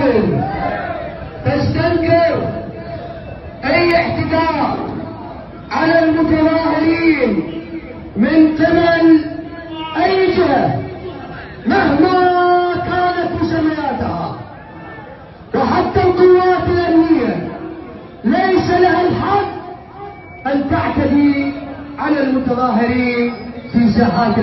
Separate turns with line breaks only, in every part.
بابل تستنكر اي اعتداء على المتظاهرين من قبل اي جهة مهما كانت مسمياتها، وحتى القوات الامنية ليس لها الحق ان تعتدي على المتظاهرين في ساحات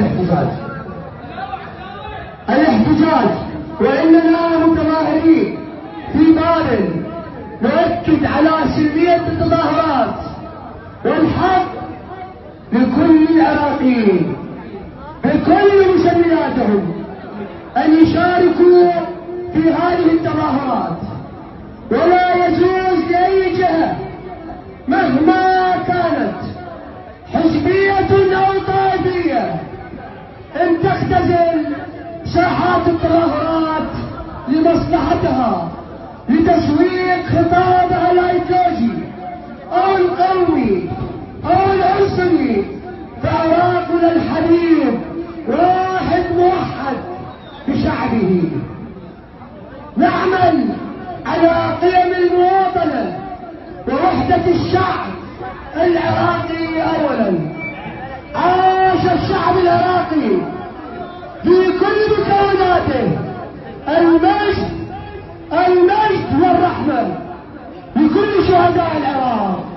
الاحتجاج. واننا متظاهرين في بابل نؤكد على سلمية التظاهرات والحق لكل العراقيين بكل مسمياتهم ان يشاركوا في هذه التظاهرات، ولا يجوز لاي جهة مهما كانت حزبية او طائفية ان تختزل ساحات التظاهرات لمصلحتها، لتسويق خطابها الايديولوجي او القومي او العنصري. فعراقنا الحبيب واحد موحد بشعبه. نعمل على قيم المواطنة ووحدة الشعب العراقي اولا. عاش الشعب العراقي في كل مكوناته. المجد والرحمة لكل شهداء العراق.